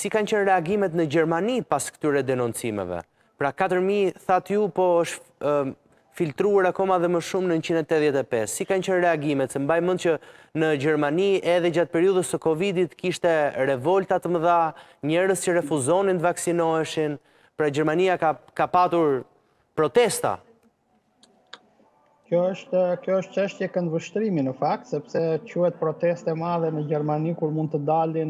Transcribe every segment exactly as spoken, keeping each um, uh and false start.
si kanë qenë reagimet në Gjermani pas këtyre denoncimeve? Pra katër mijë thatë ju, po është filtruar akoma dhe më shumë në njëqind e tetëdhjetë e pesë. Si kanë qenë reagimet? Se mbaj mend që në Gjermani edhe gjatë periudhës së Covidit kishte revolta të mëdha, njerëz që refuzonin të vaksinoheshin. Pra Gjermania ka, ka patur protesta. Kjo është kjo është çështje këndvështrimi në fakt, sepse quhet proteste madhe në Gjermani kur mund të dalin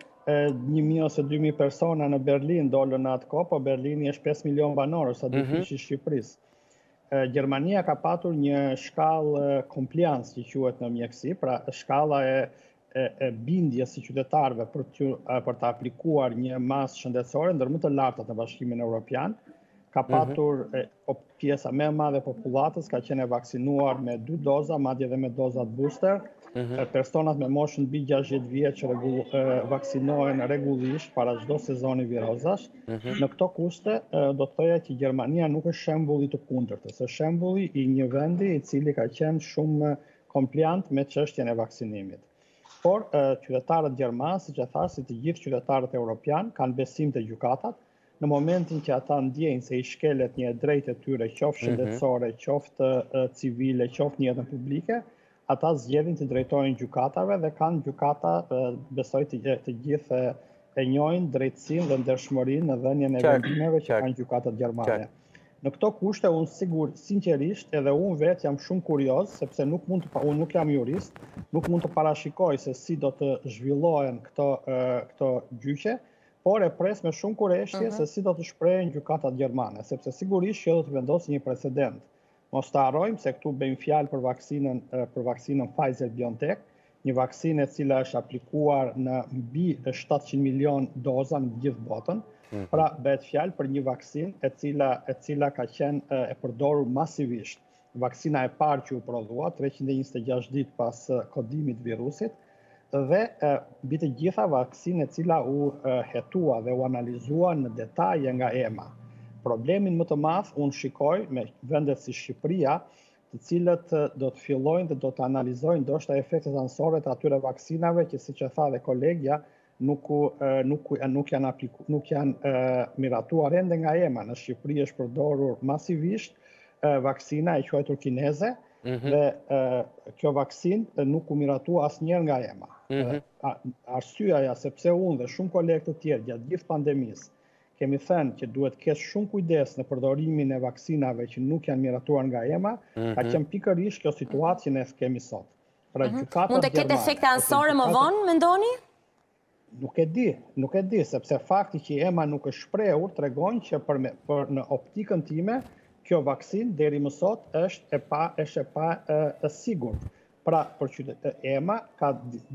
një mijë ose dy mijë persona në Berlin, dolën në atë kohë, po Berlini është pesë milion banorë, sa dy fishi Shqipërisë. Gjermania ka patur një shkallë compliance që quhet në mjekësi, pra shkalla e, e, e bindjes së qytetarëve për të, për të aplikuar një masë shëndetësore ndër më të larta të Bashkimin Evropian. Ka patur e, pjesa më e madhe e popullatës ka qenë e vaksinuar me dy doza, madje edhe me dozat booster. Mm-hmm. Personat me moshën mbi gjashtëdhjetë vjeç regu, e, vaksinohen rregullisht para çdo sezoni virozash. Mm-hmm. Në këto kushte do të thoya që Gjermania nuk është shembulli të kundërtës, është shembulli i një vendi i cili ka qenë shumë kompliant me çështjen e vaksinimit. Por qytetarët gjermanë, siç e thash, si të gjithë qytetarët evropian, kanë besim te gjykatat. Në momentin që ata ndjejnë se i shkelet një drejtë e tyre, qoftë shëndetësore, qoftë civile, qoftë në jetën publike, ata zgjedhin të drejtojnë gjykatave dhe kanë gjykata, besoj të, të gjithë e njohin drejtësinë dhe ndershmërinë në dhënien e vendimeve që kanë gjykatat gjermane. Në këto kushte, unë sigur, sinqerisht, edhe unë vetë jam shumë kurioz, sepse nuk mund të, unë nuk jam jurist, nuk mund të parashikoj se si do të zhvillohen këto, këto gjyqe, por e pres me shumë kureshje uh-huh. se si do të shprehen gjykatat gjermane, sepse sigurisht që do të vendosë një precedent. Mos të harrojmë se këtu bëjmë fjalë për vaksinën për vaksinën Pfizer-BioNTech, një vaksinë e cila është aplikuar në mbi shtatëqind milion doza në gjithë botën. Uh-huh. Pra bëhet fjalë për një vaksinë e cila e cila ka qenë e përdorur masivisht. Vaksina e parë që u prodhua treqind e njëzet e gjashtë ditë pas kodimit virusit, dhe mbi të gjitha vaksinë e cila u hetua dhe u analizua në detaje nga E M A. Problemin më të madh unë shikoj me vendet si Shqipëria, të cilët do të fillojnë dhe do të analizojnë ndoshta efektet anësore të atyre vaksinave që, siç e tha dhe kolegja, nuk nuk nuk janë apliku, nuk janë miratuar ende nga E M A. Në Shqipëri është përdorur masivisht vaksina e quajtur kineze. Mm-hmm. Dhe uh, kjo vaksinë nuk u miratua asnjëherë nga E M A. Mm-hmm. Arsyeja sepse unë dhe shumë kolegë të tjerë gjatë gjithë pandemisë kemi thënë që duhet të kesh shumë kujdes në përdorimin e vaksinave që nuk janë miratuar nga E M A, mm-hmm. ka qenë pikërisht kjo situatë që ne kemi sot. Pra mm-hmm. gjykatat mund të ketë efekte anësore më vonë, mendoni? Nuk e di, nuk e di, sepse fakti që E M A nuk është shprehur tregon që për, me, për në optikën time kjo vaksinë deri më sot është e pa është e pa e, e sigurt. Pra për qytet E M A ka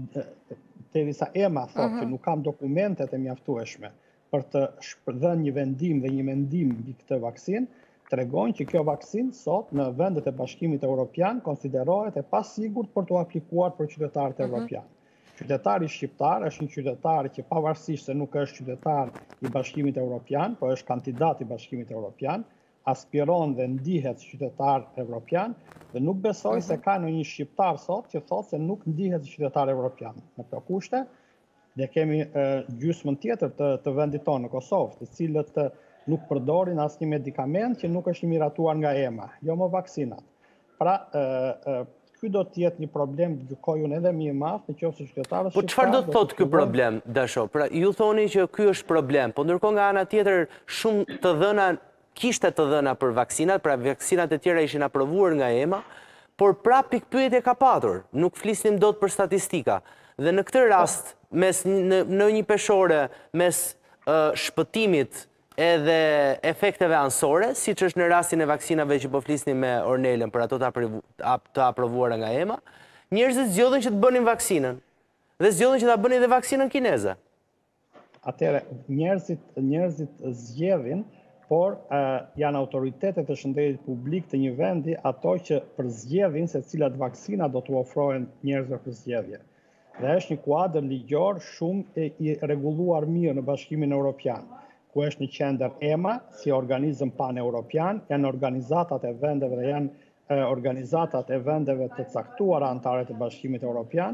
derisa E M A thotë uh-huh. që nuk kam dokumentet e mjaftueshme për të dhënë një vendim dhe një mendim mbi këtë vaksinë, tregon që kjo vaksinë sot në vendet e Bashkimit Evropian konsiderohet e pasigurt për të aplikuar për qytetarët uh-huh. evropian. Qytetari shqiptar është një qytetar që pavarësisht se nuk është qytetar i Bashkimit Evropian, por është kandidat i Bashkimit Evropian, aspiron dhe ndihet qytetar evropian dhe nuk besoj uh-huh. se ka në një shqiptar sot që thotë se nuk ndihet qytetar evropian. Në këto kushte, dhe kemi uh, gjysmën tjetër të, të vendit tonë në Kosovë, të cilët uh, nuk përdorin asnjë medikament që nuk është miratuar nga E M A, jo më vaksinat. Pra, uh, uh, ky do të jetë një problem, gjykoj unë edhe më i madh nëse qytetarët shqiptar. Po çfarë do të thotë ky problem, Dasho? Pra, ju thoni që ky është problem, po ndërkohë nga ana tjetër shumë të dhëna kishte të dhëna për vaksinat, pra vaksinat e tjera ishin aprovuar nga E M A, por prap pikpyetje ka patur, nuk flisnim dot për statistika. Dhe në këtë rast, mes në, në një peshore, mes uh, shpëtimit edhe efekteve anësore, siç është në rastin e vaksinave që po flisnim me Ornelën për ato të, aprovu, të aprovuara nga E M A, njerëzit zgjodhin që të bënin vaksinën dhe zgjodhin që ta bënin dhe vaksinën kineze. Atëherë, njerëzit njerëzit zgjedhin, por uh, janë autoritetet e shëndetit publik të një vendi ato që përzgjedhin se cilat vaksina do të ofrohen njerëzve për zgjedhje. Dhe është një kuadër ligjor shumë e, i rregulluar mirë në Bashkimin Evropian, ku është në qendër E M A si organizëm pan-europian, janë organizatat e vendeve dhe janë uh, organizatat e vendeve të caktuara anëtare të Bashkimit Evropian,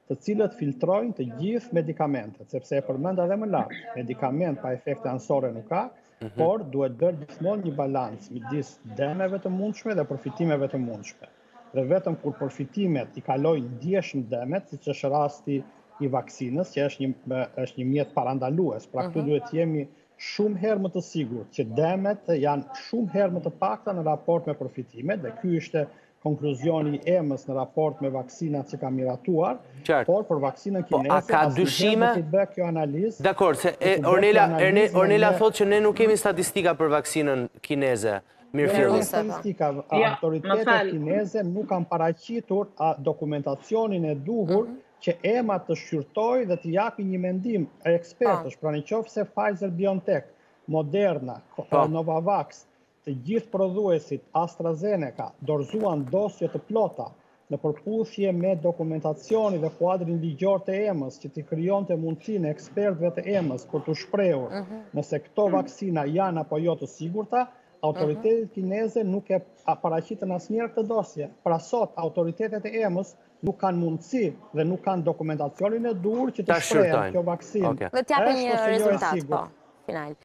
të cilët filtrojnë të gjithë medikamentet, sepse e përmend edhe më lart, medikament pa efekte anësore nuk ka, por duhet bërë gjithmonë një balancë midis dëmeve të mundshme dhe përfitimeve të mundshme. Dhe vetëm kur përfitimet i kalojnë ndjeshëm dëmet, siç është rasti i vaksinës, që është një, është një mjet parandalues, pra këtu duhet jemi shumë herë më të sigurt që dëmet janë shumë herë më të pakta në raport me përfitimet, dhe ky ishte konkluzioni i EMA-s në raport me vaksinat që ka miratuar, por për vaksinën kineze, a ka dyshime? Nuk bë kjo analizë. Dakor, se Ornela, Ornela thotë që ne nuk kemi statistika për vaksinën kineze. Mirë fillim. Statistika, autoritetet kineze nuk kanë paraqitur dokumentacionin e duhur që EMA të shqyrtoj dhe të japi një mendim e ekspertësh, pra në qoftë se Pfizer BioNTech, Moderna, Novavax, të gjithë prodhuesit AstraZeneca dorëzuan dosje të plota në përputhje me dokumentacioni dhe kuadrin ligjor të EMA-s që t'i krijonte mundësinë e ekspertëve të EMA-s për të shprehur nëse këto vaksina janë apo jo të sigurta, autoritetet kineze nuk e paraqitën asnjëherë këtë dosje. Pra sot autoritetet e EMA-s nuk kanë mundësi dhe nuk kanë dokumentacionin e duhur që të shprehen kjo vaksinë. Dhe t'japin një rezultat, po, final.